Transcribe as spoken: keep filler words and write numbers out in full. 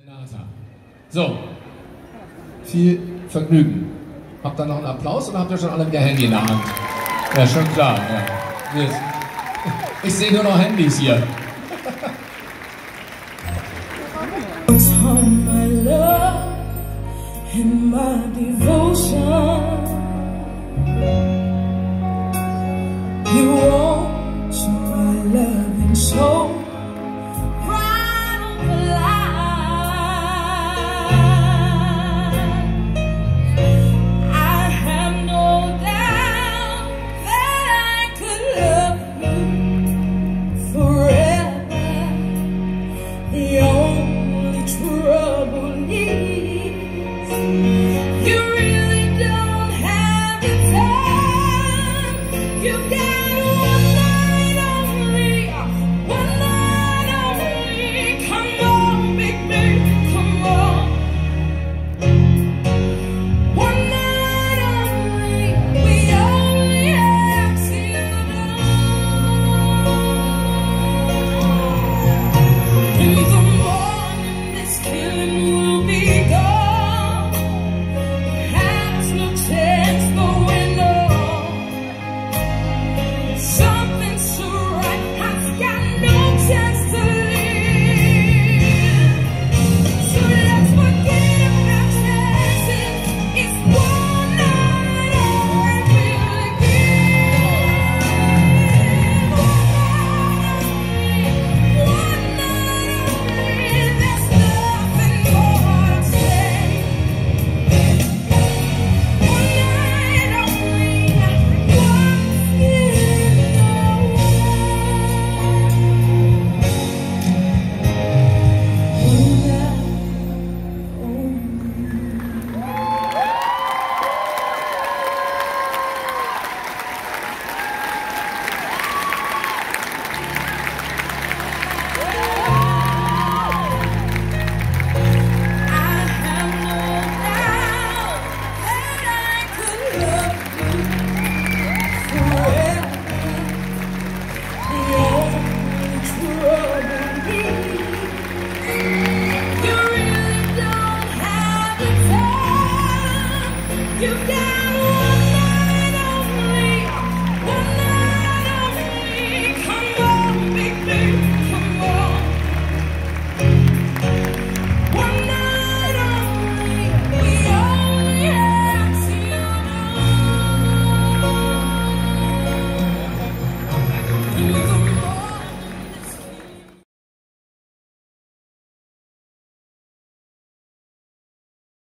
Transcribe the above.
So, viel Vergnügen. Habt ihr noch einen Applaus oder habt ihr schon alle wieder Handy in der Hand? Ja, schon klar. Ja. Ich sehe nur noch Handys hier. My love and my devotion, you won't